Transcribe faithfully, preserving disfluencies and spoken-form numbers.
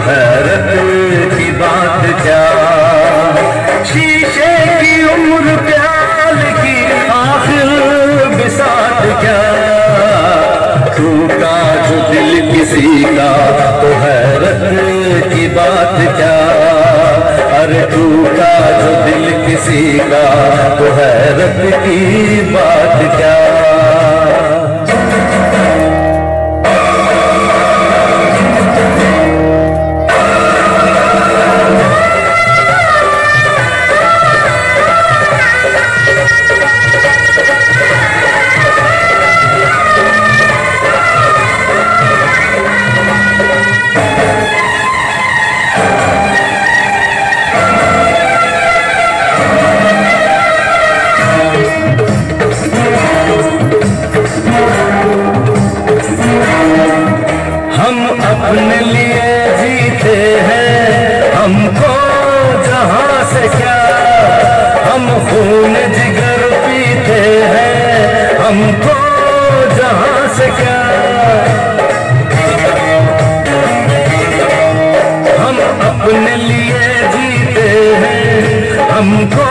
हैरत की बात क्या। शीशे की उम्र प्याल की आखिर बिसात क्या। टूटा जो दिल किसी का तो हैरत की बात क्या। अरे टूटा जो दिल किसी का तो हैरत की बात क्या। अपने लिए जीते हैं, हमको जहां से क्या। हम खून जिगर पीते हैं, हमको जहां से क्या। हम अपने लिए जीते हैं, हमको